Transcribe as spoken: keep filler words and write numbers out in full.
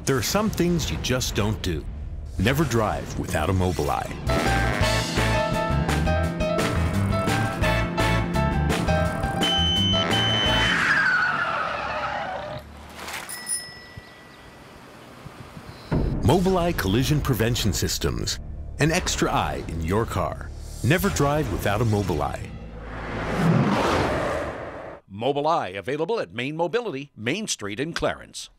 there are some things you just don't do. Never drive without a Mobileye. Mobileye Collision Prevention Systems. An extra eye in your car. Never drive without a Mobileye. Mobileye available at Main Mobility, Main Street in Clarence.